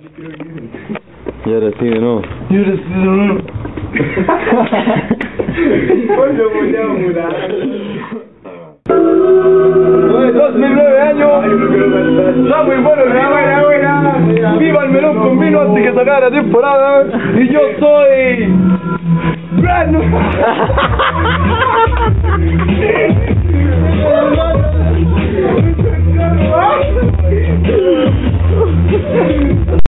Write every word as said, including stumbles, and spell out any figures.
Y ahora sí, ¿no? Y ahora sí, ¿no? Coño, voy a mudar. Oye, dos mil nueve años. Está muy bueno, la buena, buena. Viva el melón con vino antes que sacara la temporada. Y yo soy... Brandon.